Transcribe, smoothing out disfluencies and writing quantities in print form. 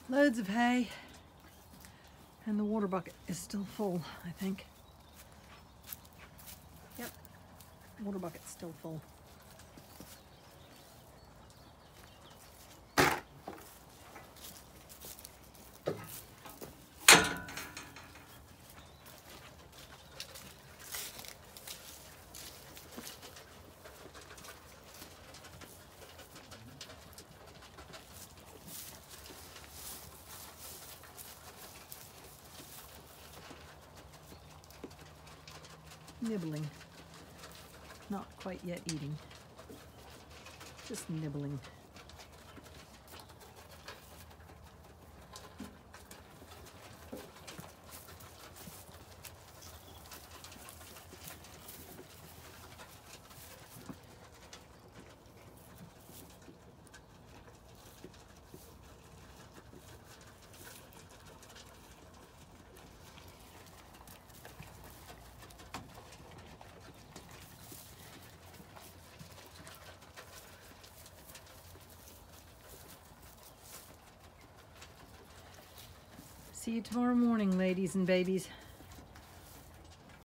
Loads of hay, and the water bucket is still full, I think. Yep, water bucket's still full. Nibbling. Not quite yet eating. Just nibbling. See you tomorrow morning, ladies and babies.